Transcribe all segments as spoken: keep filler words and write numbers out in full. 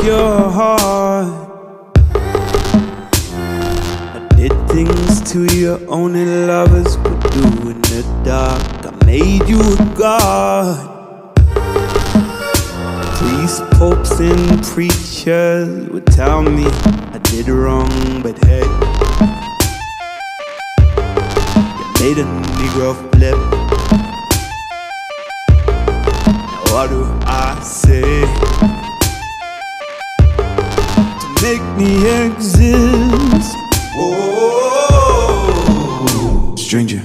your heart. I did things to you only lovers would do in the dark. I made you a god. Priests, popes, and preachers would tell me I did wrong, but hey, you made a Negro flip. Now what do I say to make me exist? Whoa, stranger.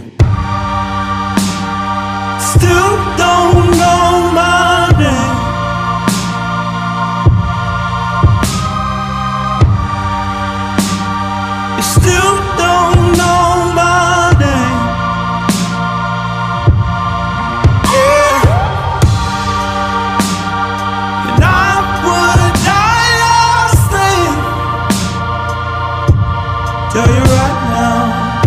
Still don't know my name. You still don't know my name. Yeah. And I would die lost thing. Tell you right now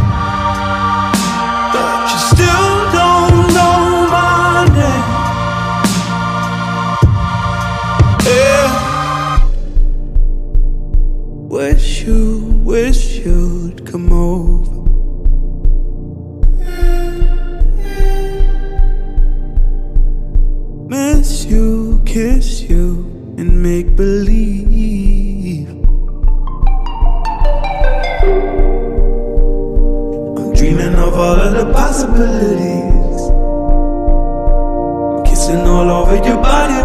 that you still don't know my name. Yeah. Wish you, wish you'd come over. Miss you, kiss you, and make believe. I'm dreaming of all of the possibilities. I'm kissing all over your body